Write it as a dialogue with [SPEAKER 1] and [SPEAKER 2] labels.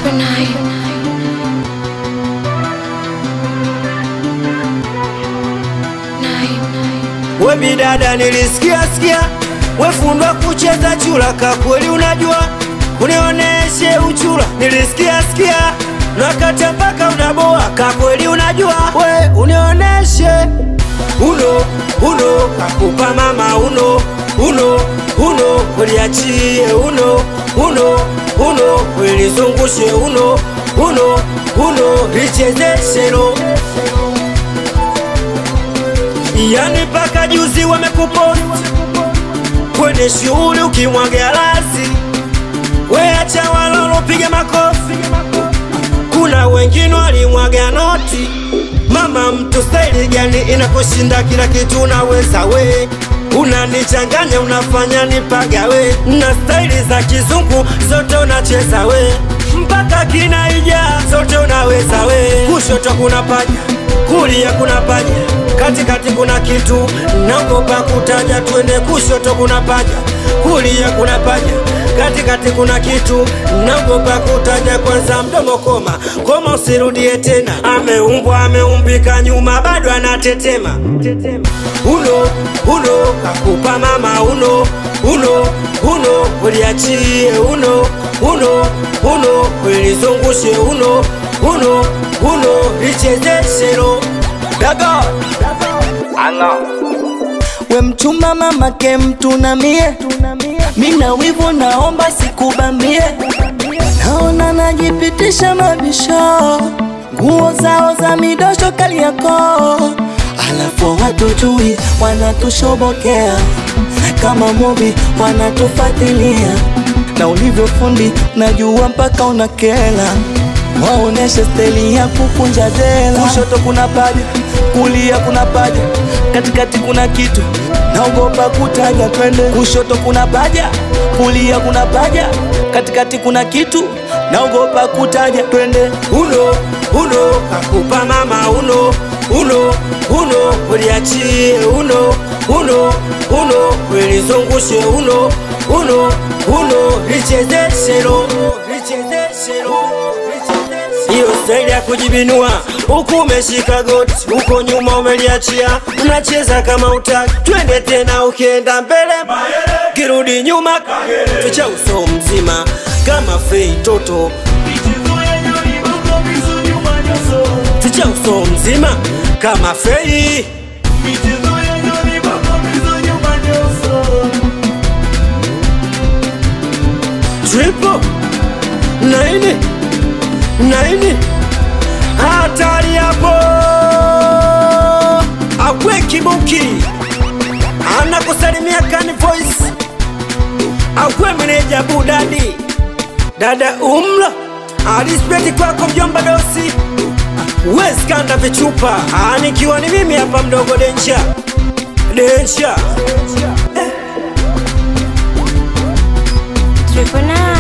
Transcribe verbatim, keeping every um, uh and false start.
[SPEAKER 1] Triple nine.
[SPEAKER 2] We bidada nilisikia sikia, we fundwa kucheza chula, kakweli unajua, unioneshe uchula. Nilisikia sikia, nakata mpaka unaboa, kakweli unajua, we unioneshe. Uno, uno, kakupa mama uno, uno, uno, uliachie uno, uno, uno, ulizungushe uno, uno, uno, lichezeshe no. Yani paka juzi wamekupost kwenye shughuli ukimwagia lazi, we acha walolo piga makofi. Kuna wengine walimwagia noti. Mama mtu style gani inakushinda kila kitu unaweza we? Unanichanganya unafanya nipaga we, na style za kizungu zote unacheza we, mpaka kinaija zote unaweza we. Kushoto kuna paja, kulia kuna paja, katikati kuna kitu naogopa kutaja. Twende kushoto kuna paja, kulia kuna paja, katikati kuna kitu naogopa kutaja. Kwanza mdomo koma, koma usirudie tena. Ameumbwa ameumbika nyuma bado anatetema. Uno, uno, kakupa mama uno, uno, uno, uliachie uno, uno, uno, ulizungushe uno, uno, uno, lichezeshe no. Daga Anga
[SPEAKER 3] we mchumba mama ke mtu na mie, mina wivu naomba sikubambie. Naona najipitisha mabisho, nguo zao za midosho kali yako, alafu watu jui wanatushobokea kama mobi wanatufatilia. Na ulivyo fundi najua mpaka unakela, waoneshe steli ya kukunja dela. Kushoto kuna paja, kulia kuna paja, katikati kuna kitu naogopa kutaja. Twende kushoto kuna paja, kulia kuna paja, katikati kuna kitu naogopa kutaja. Twende
[SPEAKER 2] uno, uno, kakupa mama uno, uno, uno, uliachie uno, uno, uno, ulizungushe uno, uno, uno, lichezeshe no, lichezeshe no. Iyo style ya kujibinua, huku umeshika goti, huko nyuma umeliachia, unacheza kama utaki. Twende tena ukienda mbele, kirudi nyuma, tucha uso mzima kama fei toto. Tucha uso mzima kama fei. Triple nine Naini hatari hapo. Akwe Kibuki anakusalimia Kani Voice. Akwe meneja Budadi, dada Umla alispeti kwako mjomba Dosi. Wes kanda vichupa anikiwa ni mimi hapa mdogo Dencha Dencha
[SPEAKER 1] Triple nine.